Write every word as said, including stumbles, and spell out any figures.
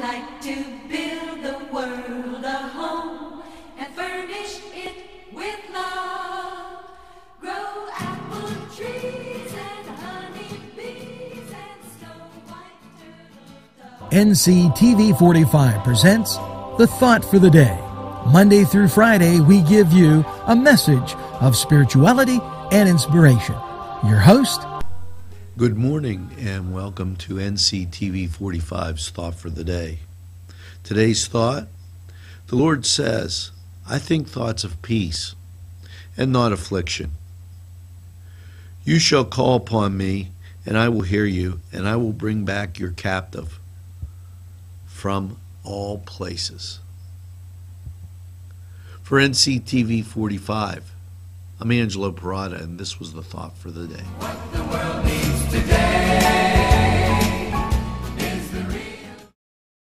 like to build the world a home and furnish it with love. Grow apple trees and honey bees and snow white turtle doves. N C T V forty-five presents The Thought for the Day. Monday through Friday, we give you a message of spirituality and inspiration. Your host, Good morning and welcome to N C T V forty-five's Thought for the Day. Today's thought, the Lord says, I think thoughts of peace and not affliction. You shall call upon me and I will hear you, and I will bring back your captive from all places. For N C T V forty-five, I'm Angelo Parada, and this was the Thought for the Day. What the world needs today.